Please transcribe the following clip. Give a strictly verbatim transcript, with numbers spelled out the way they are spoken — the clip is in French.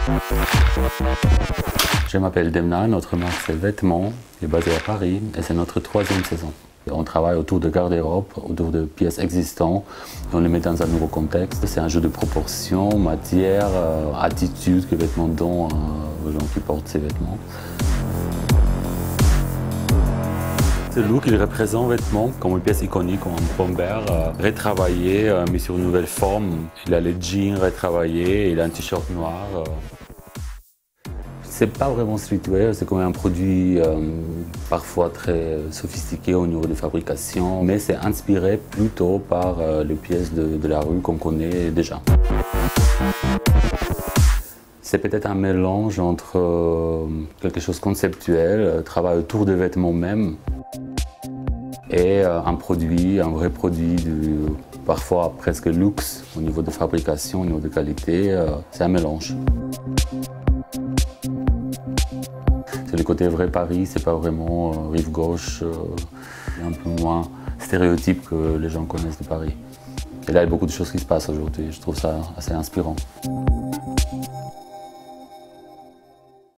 Je m'appelle Demna, notre marque c'est Vêtements, qui est basée à Paris et c'est notre troisième saison. On travaille autour de garde-robe, autour de pièces existantes, on les met dans un nouveau contexte. C'est un jeu de proportions, matière, euh, attitude que Vêtements donnent euh, aux gens qui portent ces vêtements. Ce look, il représente Vêtements comme une pièce iconique, comme un bomber, euh, retravaillé, euh, mis sur une nouvelle forme. Il a les jeans retravaillés, il a un t-shirt noir. Euh. C'est pas vraiment streetwear, c'est quand même un produit euh, parfois très sophistiqué au niveau de fabrication, mais c'est inspiré plutôt par euh, les pièces de, de la rue qu'on connaît déjà. C'est peut-être un mélange entre euh, quelque chose de conceptuel, euh, travail autour des vêtements même, et euh, un produit, un vrai produit, du, parfois presque luxe au niveau de fabrication, au niveau de qualité. Euh, c'est un mélange. C'est le côté vrai Paris, c'est pas vraiment euh, rive gauche, euh, un peu moins stéréotype que les gens connaissent de Paris. Et là, il y a beaucoup de choses qui se passent aujourd'hui, je trouve ça assez inspirant.